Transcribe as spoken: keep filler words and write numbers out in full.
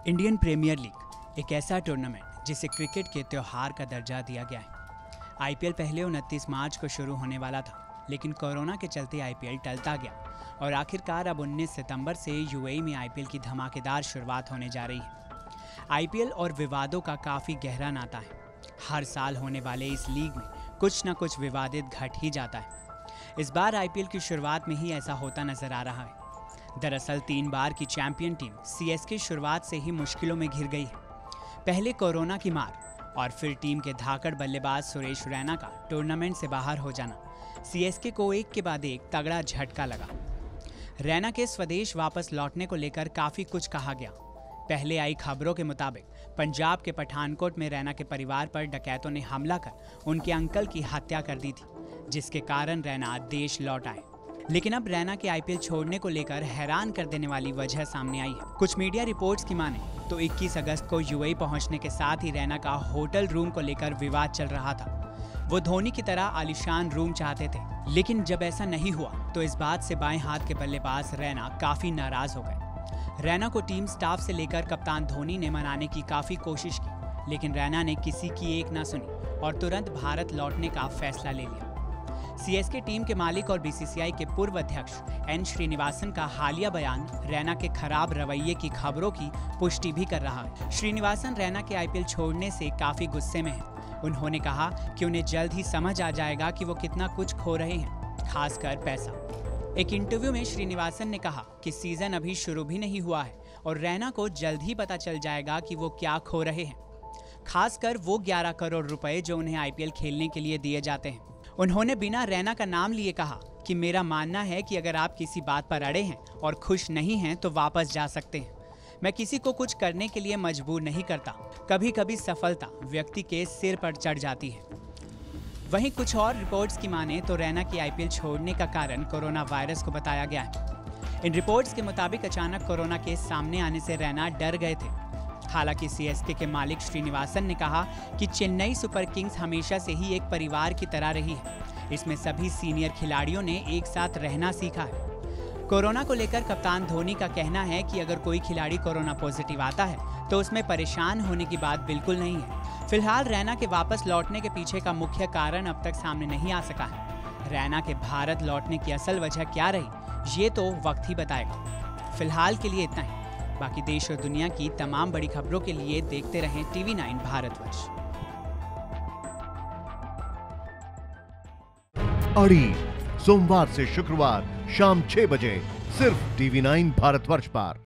Indian premiere league एक ऐसा tournament जिसे क्रिकेट के त्योहार का दर्जा दिया गया है। आईपीएल पहले उनतीस मार्च को शुरू होने वाला था, लेकिन कोरोना के चलते आईपीएल टलता गया और आखिरकार अब उन्नीस सितंबर से यूएई में आईपीएल की धमाकेदार शुरुआत होने जा रही है। आईपीएल और विवादों का काफ़ी गहरा नाता है। हर साल होने वाले इस लीग में कुछ न कुछ विवादित घट ही जाता है। इस बार आईपीएल की शुरुआत में ही ऐसा होता नजर आ रहा है। दरअसल तीन बार की चैंपियन टीम सीएसके शुरुआत से ही मुश्किलों में घिर गई है। पहले कोरोना की मार और फिर टीम के धाकड़ बल्लेबाज सुरेश रैना का टूर्नामेंट से बाहर हो जाना सीएसके को एक के बाद एक तगड़ा झटका लगा। रैना के स्वदेश वापस लौटने को लेकर काफी कुछ कहा गया। पहले आई खबरों के मुताबिक पंजाब के पठानकोट में रैना के परिवार पर डकैतों ने हमला कर उनके अंकल की हत्या कर दी थी, जिसके कारण रैना देश लौट आए। लेकिन अब रैना के आईपीएल छोड़ने को लेकर हैरान कर देने वाली वजह सामने आई है। कुछ मीडिया रिपोर्ट्स की माने तो इक्कीस अगस्त को यूएई पहुंचने के साथ ही रैना का होटल रूम को लेकर विवाद चल रहा था। वो धोनी की तरह आलीशान रूम चाहते थे, लेकिन जब ऐसा नहीं हुआ तो इस बात से बाएं हाथ के बल्लेबाज रैना काफी नाराज हो गए। रैना को टीम स्टाफ से लेकर कप्तान धोनी ने मनाने की काफी कोशिश की, लेकिन रैना ने किसी की एक ना सुनी और तुरंत भारत लौटने का फैसला ले लिया। सीएसके टीम के मालिक और बीसीसीआई के पूर्व अध्यक्ष एन श्रीनिवासन का हालिया बयान रैना के खराब रवैये की खबरों की पुष्टि भी कर रहा है। श्रीनिवासन रैना के आईपीएल छोड़ने से काफी गुस्से में हैं। उन्होंने कहा कि उन्हें जल्द ही समझ आ जाएगा कि वो कितना कुछ खो रहे हैं, खासकर पैसा। एक इंटरव्यू में श्रीनिवासन ने कहा कि सीजन अभी शुरू भी नहीं हुआ है और रैना को जल्द ही पता चल जाएगा कि वो क्या खो रहे हैं, खासकर वो ग्यारह करोड़ रुपए जो उन्हें आईपीएल खेलने के लिए दिए जाते हैं। उन्होंने बिना रैना का नाम लिए कहा कि मेरा मानना है कि अगर आप किसी बात पर अड़े हैं और खुश नहीं हैं तो वापस जा सकते हैं। मैं किसी को कुछ करने के लिए मजबूर नहीं करता। कभी कभी सफलता व्यक्ति के सिर पर चढ़ जाती है। वहीं कुछ और रिपोर्ट्स की माने तो रैना की आईपीएल छोड़ने का कारण कोरोना वायरस को बताया गया है। इन रिपोर्ट्स के मुताबिक अचानक कोरोना केस सामने आने से रैना डर गए थे। हालांकि सीएसके के मालिक श्रीनिवासन ने कहा कि चेन्नई सुपर किंग्स हमेशा से ही एक परिवार की तरह रही है। इसमें सभी सीनियर खिलाड़ियों ने एक साथ रहना सीखा है। कोरोना को लेकर कप्तान धोनी का कहना है कि अगर कोई खिलाड़ी कोरोना पॉजिटिव आता है तो उसमें परेशान होने की बात बिल्कुल नहीं है। फिलहाल रैना के वापस लौटने के पीछे का मुख्य कारण अब तक सामने नहीं आ सका है। रैना के भारत लौटने की असल वजह क्या रही, ये तो वक्त ही बताएगा। फिलहाल के लिए इतना ही। बाकी देश और दुनिया की तमाम बड़ी खबरों के लिए देखते रहें टीवी नाइन भारतवर्ष। अड़ी सोमवार से शुक्रवार शाम छह बजे सिर्फ टीवी नाइन भारतवर्ष पर।